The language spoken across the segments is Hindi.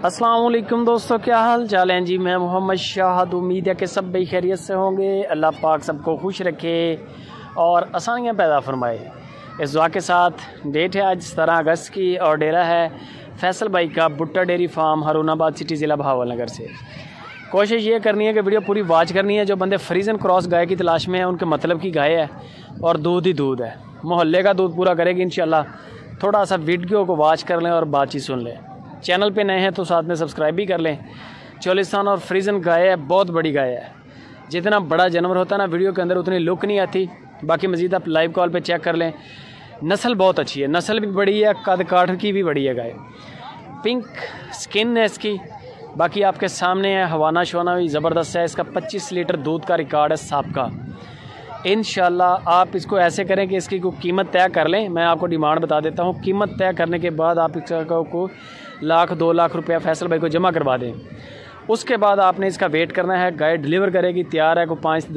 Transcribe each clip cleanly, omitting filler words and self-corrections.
अस्सलाम वालेकुम दोस्तों, क्या हाल चाल हैं जी। मैं मोहम्मद शाहद। उम्मीद है कि सब भाई खैरियत से होंगे। अल्लाह पाक सबको खुश रखे और आसानियाँ पैदा फरमाए। इस दुआ के साथ डेट है आज 17 अगस्त की और डेरा है फैसल भाई का भुट्टा डेयरी फार्म, हारूनाबाद सिटी, ज़िला बहावलनगर से। कोशिश ये करनी है कि वीडियो पूरी वॉच करनी है। जो बंदे फ्रीजन क्रॉस गाय की तलाश में हैं उनके मतलब की गाय है और दूध ही दूध है, मोहल्ले का दूध पूरा करेगी इंशाल्लाह। थोड़ा सा वीडियो को वॉच कर लें और बातचीत सुन लें। चैनल पे नए हैं तो साथ में सब्सक्राइब भी कर लें। चोलिस्तान और फ्रीजन गाय है, बहुत बड़ी गाय है। जितना बड़ा जानवर होता है ना वीडियो के अंदर उतनी लुक नहीं आती। बाकी मज़ीद आप लाइव कॉल पे चेक कर लें। नस्ल बहुत अच्छी है, नस्ल भी बड़ी है, कद काठ की भी बड़ी है गाय। पिंक स्किन है इसकी। बाकी आपके सामने है, हवाना शवाना भी ज़बरदस्त है। इसका 25 लीटर दूध का रिकॉर्ड है साहब का। इंशाल्लाह आप इसको ऐसे करें कि इसकी कोई कीमत तय कर लें। मैं आपको डिमांड बता देता हूँ। कीमत तय करने के बाद आप इसको लाख 2 लाख रुपया फैसल भाई को जमा करवा दें। उसके बाद आपने इसका वेट करना है। गाय डिलीवर करेगी, तैयार है, को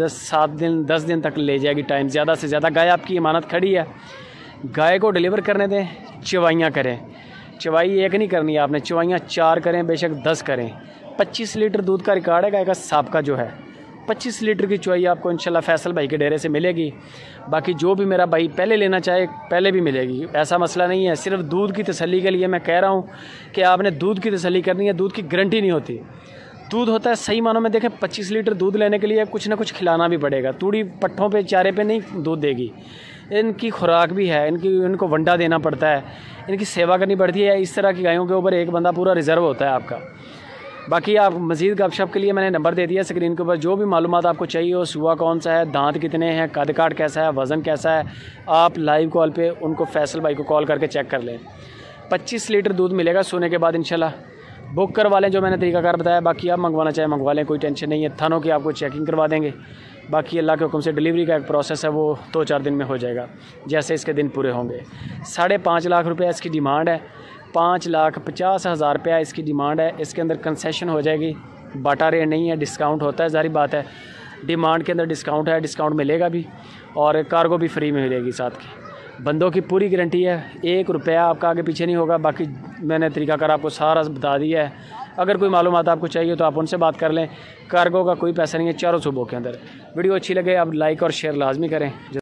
10 दिन तक ले जाएगी टाइम। ज़्यादा से ज़्यादा गाय आपकी इमानत खड़ी है। गाय को डिलीवर करने दें, चवाइयाँ करें। चवाई एक नहीं करनी है आपने, चवाइयाँ 4 करें, बेशक 10 करें। 25 लीटर दूध का रिकॉर्ड है गाय का साहब का जो है। 25 लीटर की चवाई आपको इंशाल्लाह फैसल भाई के डेरे से मिलेगी। बाकी जो भी मेरा भाई पहले लेना चाहे पहले भी मिलेगी, ऐसा मसला नहीं है। सिर्फ दूध की तसल्ली के लिए मैं कह रहा हूँ कि आपने दूध की तसल्ली करनी है। दूध की गारंटी नहीं होती। दूध होता है सही मानों में देखें, 25 लीटर दूध लेने के लिए कुछ ना कुछ खिलाना भी पड़ेगा। तूड़ी पट्ठों पे चारे पे नहीं दूध देगी। इनकी खुराक भी है, इनको वंडा देना पड़ता है, इनकी सेवा करनी पड़ती है। इस तरह की गायों के ऊपर एक बंदा पूरा रिज़र्व होता है आपका। बाकी आप मज़ीद गपशप के लिए मैंने नंबर दे दिया स्क्रीन के ऊपर। जो भी मालूमात आपको चाहिए हो, सुबह कौन सा है, दांत कितने हैं, कद काठ कैसा है, वज़न कैसा है, आप लाइव कॉल पे उनको फैसल भाई को कॉल करके चेक कर लें। 25 लीटर दूध मिलेगा सोने के बाद इंशाल्लाह। बुक करवा लें जो मैंने तरीकाकार बताया। बाकी आप मंगवाना चाहें मंगवा लें, कोई टेंशन नहीं है। थानों की आपको चेकिंग करवा देंगे। बाकी अल्लाह के हुक्म से डिलीवरी का एक प्रोसेस है, वो 2-4 दिन में हो जाएगा जैसे इसके दिन पूरे होंगे। 5.5 लाख रुपये इसकी डिमांड है। 5,50,000 रुपया इसकी डिमांड है। इसके अंदर कंसेशन हो जाएगी, बाटा रेट नहीं है, डिस्काउंट होता है, जारी बात है। डिमांड के अंदर डिस्काउंट है, डिस्काउंट मिलेगा भी और कार्गो भी फ्री में मिलेगी साथ की। बंदों की पूरी गारंटी है, 1 रुपया आपका आगे पीछे नहीं होगा। बाकी मैंने तरीकाकार आपको सारा बता दिया है। अगर कोई मालूमात आपको चाहिए तो आप उनसे बात कर लें। कार्गो का कोई पैसा नहीं है चारों सूबों के अंदर। वीडियो अच्छी लगे आप लाइक और शेयर लाजमी करें।